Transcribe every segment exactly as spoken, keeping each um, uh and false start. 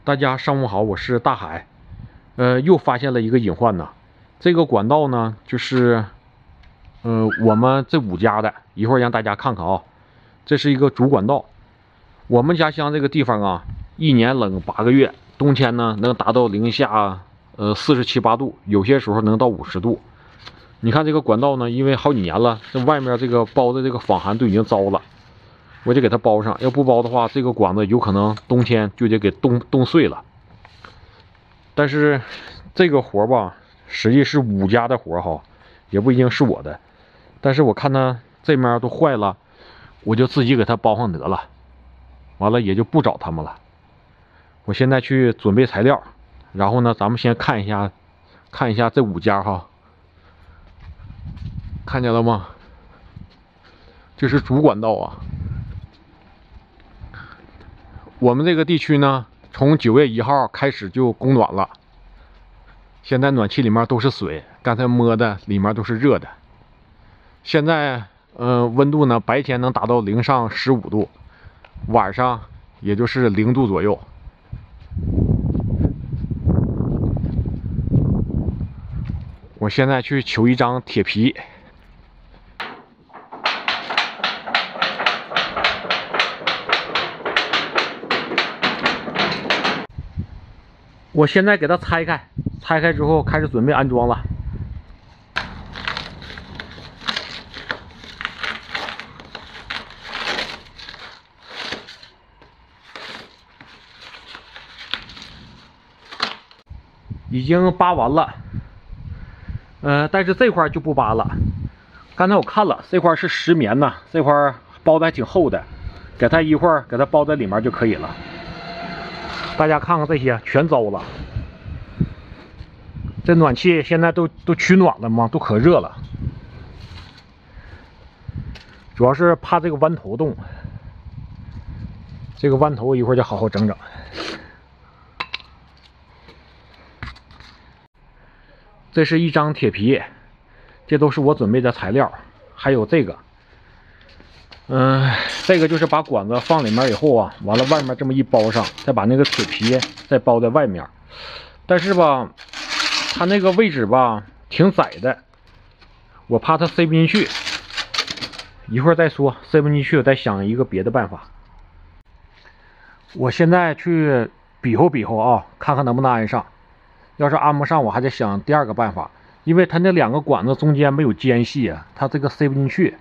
大家上午好，我是大海。呃，又发现了一个隐患呢。这个管道呢，就是，呃，我们这五家的，一会儿让大家看看啊。这是一个主管道。我们家乡这个地方啊，一年冷八个月，冬天呢能达到零下呃四十七八度，有些时候能到五十度。你看这个管道呢，因为好几年了，这外面这个包的这个防寒都已经糟了。我就给它包上，要不包的话，这个管子有可能冬天就得给冻冻碎了。但是这个活吧，实际是五家的活哈，也不一定是我的。但是我看它这面都坏了，我就自己给它包上得了。完了也就不找他们了。我现在去准备材料，然后呢，咱们先看一下，看一下这五家哈，看见了吗？这是主管道啊。我们这个地区呢，从九月一号开始就供暖了。现在暖气里面都是水，刚才摸的里面都是热的。现在，呃，温度呢，白天能达到零上十五度，晚上也就是零度左右。我现在去求一张铁皮。我现在给它拆开，拆开之后开始准备安装了。已经扒完了，呃，但是这块就不扒了。刚才我看了，这块是石棉呐，这块包的还挺厚的，给它一会儿给它包在里面就可以了。大家看看这些全糟了，这暖气现在都都取暖了嘛，都可热了。主要是怕这个弯头动，这个弯头一会儿就好好整整。这是一张铁皮，这都是我准备的材料，还有这个，嗯、呃，这个就是把管子放里面以后啊，完了外面这么一包上，再把那个铁皮再包在外面。但是吧，它那个位置吧挺窄的，我怕它塞不进去。一会儿再说，塞不进去，我再想一个别的办法。我现在去比划比划啊，看看能不能安上。要是安不上，我还得想第二个办法，因为它那两个管子中间没有间隙啊，它这个塞不进去。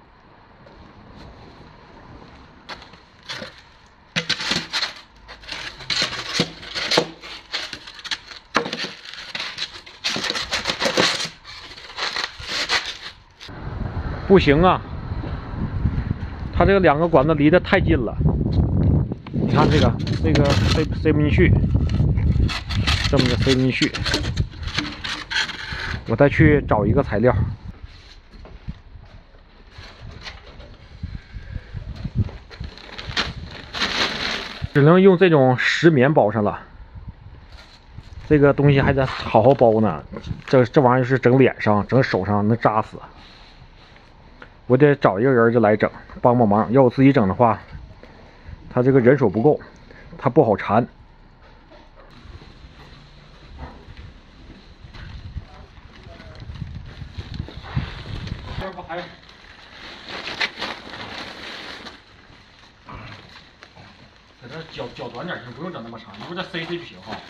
不行啊，它这个两个管子离得太近了。你看这个，这个塞塞不进去，这么的塞不进去。我再去找一个材料。只能用这种石棉包上了。这个东西还得好好包呢，这这玩意儿是整脸上、整手上能扎死。我得找一个人就来整，帮帮忙。要我自己整的话，他这个人手不够，他不好缠。这不还？给它绞绞短点行，不用整那么长，一会儿再塞塞就行哈。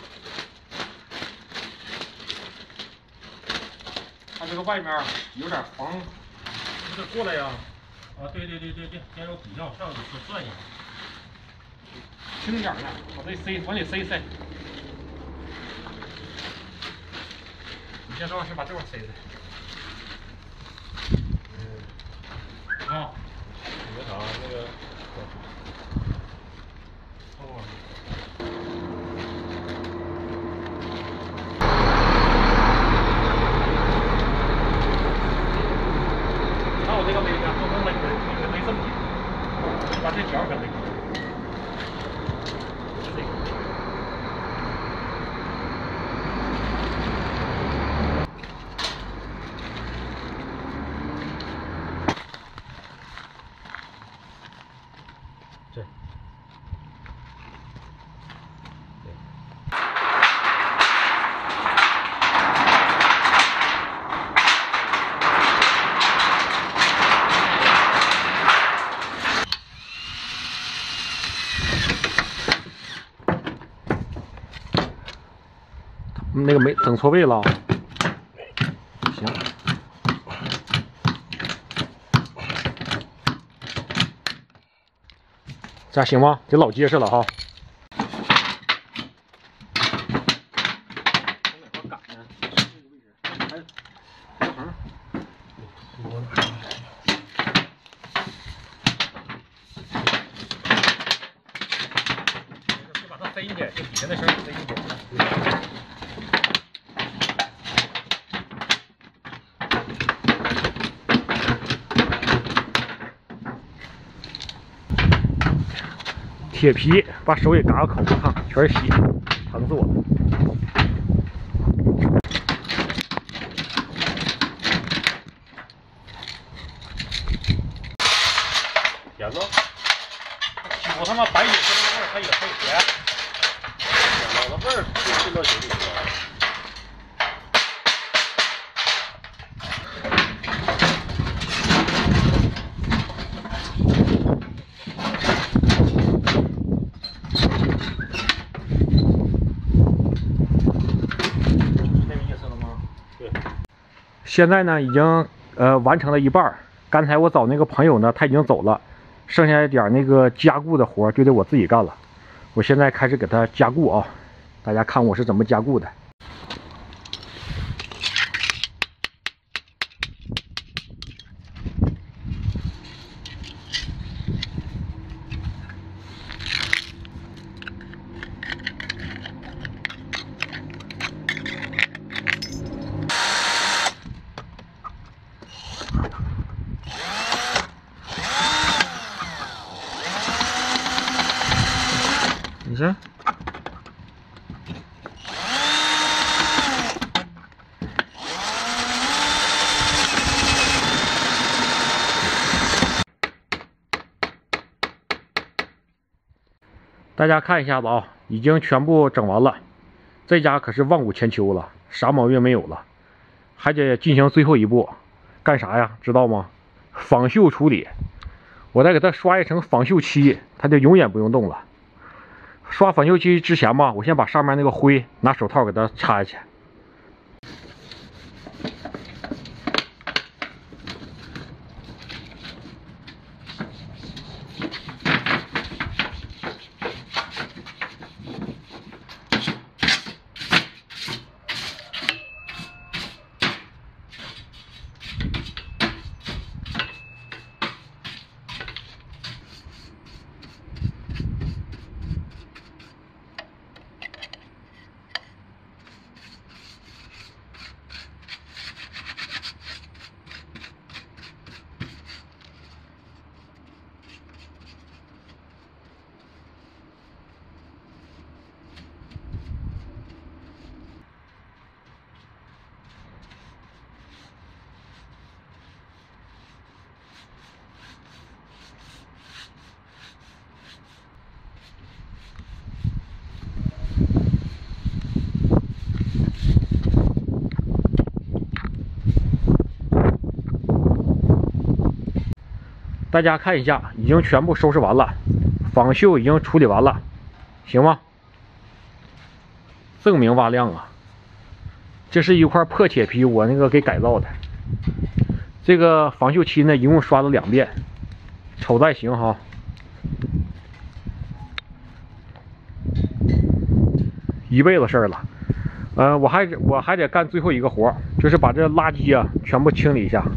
它这个外面有点防，你得过来呀。啊，对对对对对，先用底下上去转一下，轻点的，往这塞，往里塞塞。你先让是把这块塞塞。嗯。啊。那啥，那个。哦。看我这个没没没没没没这么紧，把这条给那个。 那个没整错位了。行，这样行吗？这老结实了哈。把它塞进去，就底下那绳塞进去。铁皮把手也嘎个口，看全是血，疼死我了。甜吗？我他妈白酒跟那味儿，它也它也甜。甜了，那味儿就进到酒里去了。现在呢，已经呃完成了一半。刚才我找那个朋友呢，他已经走了，剩下一点那个加固的活就得我自己干了。我现在开始给它加固啊，大家看我是怎么加固的。你看，大家看一下子啊，已经全部整完了。这家可是万古千秋了，啥毛病没有了，还得进行最后一步，干啥呀？知道吗？仿锈处理。我再给它刷一层仿锈漆，它就永远不用动了。刷仿锈漆之前吧，我先把上面那个灰拿手套给它擦下去。大家看一下，已经全部收拾完了，仿锈已经处理完了，行吗？锃明瓦亮啊！这是一块破铁皮，我那个给改造的。这个仿锈漆呢，一共刷了两遍，瞅着还行哈。一辈子事儿了。呃，我还我还得干最后一个活，就是把这垃圾啊全部清理一下。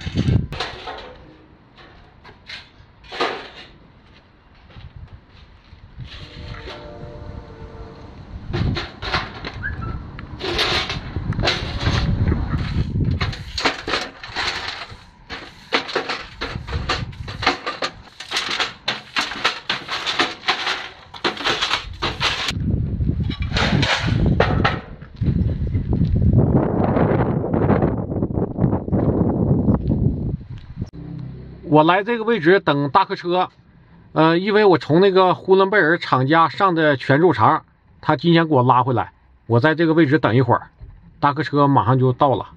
我来这个位置等大客车，呃，因为我从那个呼伦贝尔厂家上的全肉肠，他今天给我拉回来，我在这个位置等一会儿，大客车马上就到了。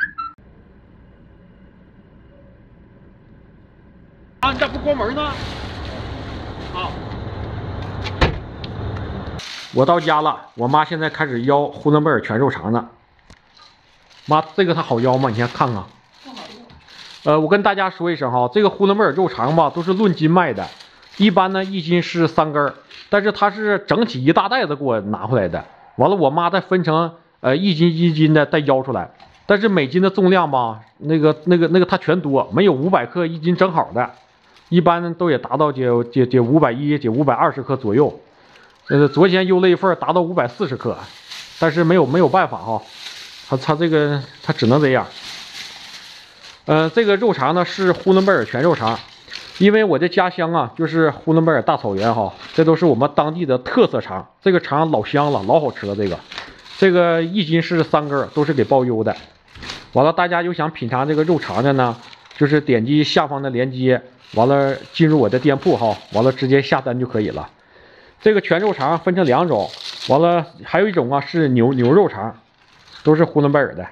啊，你咋不关门呢？啊。 我到家了，我妈现在开始腰呼伦贝尔全肉肠呢。妈，这个它好腰吗？你先看看。 不好用。 呃，我跟大家说一声哈，这个呼伦贝尔肉肠吧，都是论斤卖的，一般呢一斤是三根儿，但是它是整体一大袋子给我拿回来的。完了，我妈再分成呃一斤一斤的再腰出来，但是每斤的重量吧，那个那个那个它全多，没有五百克一斤正好的，一般都也达到接接接五百一、接五百二十克左右。呃，昨天邮了一份达到五百四十克，但是没有没有办法哈，它它这个它只能这样。呃，这个肉肠呢是呼伦贝尔全肉肠，因为我的家乡啊就是呼伦贝尔大草原哈，这都是我们当地的特色肠。这个肠老香了，老好吃了。这个，这个一斤是三根，都是给包邮的。完了，大家有想品尝这个肉肠的呢，就是点击下方的链接，完了进入我的店铺哈，完了直接下单就可以了。这个全肉肠分成两种，完了还有一种啊是牛牛肉肠，都是呼伦贝尔的。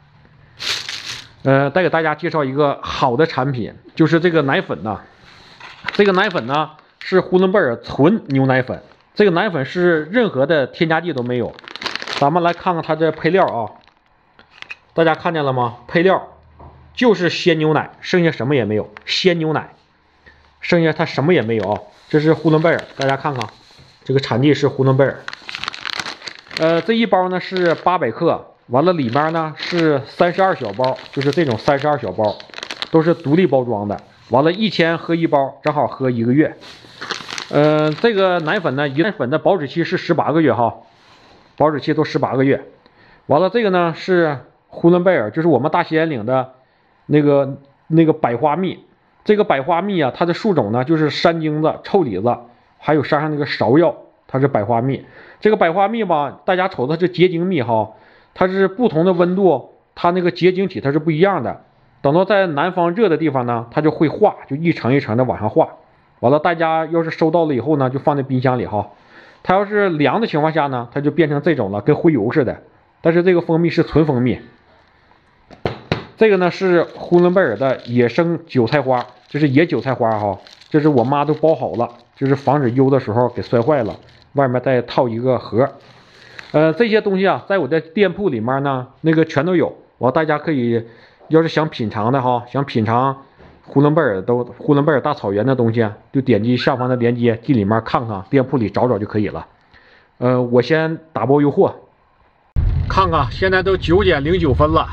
呃，再给大家介绍一个好的产品，就是这个奶粉呢。这个奶粉呢是呼伦贝尔纯牛奶粉，这个奶粉是任何的添加剂都没有。咱们来看看它的配料啊，大家看见了吗？配料就是鲜牛奶，剩下什么也没有，鲜牛奶，剩下它什么也没有啊。这是呼伦贝尔，大家看看。这个产地是呼伦贝尔，呃，这一包呢是八百克，完了里面呢是三十二小包，就是这种三十二小包，都是独立包装的。完了，一天喝一包，正好喝一个月。呃，这个奶粉呢，一奶粉的保质期是十八个月哈，保质期都十八个月。完了，这个呢是呼伦贝尔，就是我们大兴安岭的那个那个百花蜜。这个百花蜜啊，它的树种呢就是山荆子、臭李子。还有山上那个芍药，它是百花蜜。这个百花蜜吧，大家瞅它是结晶蜜哈，它是不同的温度，它那个结晶体它是不一样的。等到在南方热的地方呢，它就会化，就一层一层的往上化。完了，大家要是收到了以后呢，就放在冰箱里哈。它要是凉的情况下呢，它就变成这种了，跟灰油似的。但是这个蜂蜜是纯蜂蜜。这个呢是呼伦贝尔的野生韭菜花，这是野韭菜花哈，这是我妈都包好了。就是防止邮的时候给摔坏了，外面再套一个盒。呃，这些东西啊，在我的店铺里面呢，那个全都有。我大家可以，要是想品尝的哈，想品尝呼伦贝尔都呼伦贝尔大草原的东西，就点击下方的链接进里面看看，店铺里找找就可以了。呃，我先打包邮货，看看现在都九点零九分了，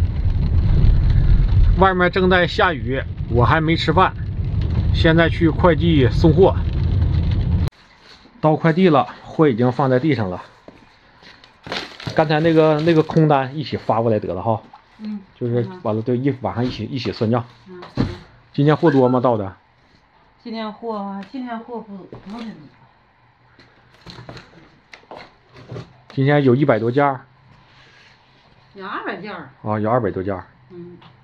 外面正在下雨，我还没吃饭，现在去快递送货。到快递了，货已经放在地上了。刚才那个那个空单一起发过来得了哈。嗯。就是完了，对，一晚上一起一起算账。嗯。今天货多吗？到的？ 今天货今天货不不是。 今天有一百多件。 有二百件。 啊，有二百多件。 嗯。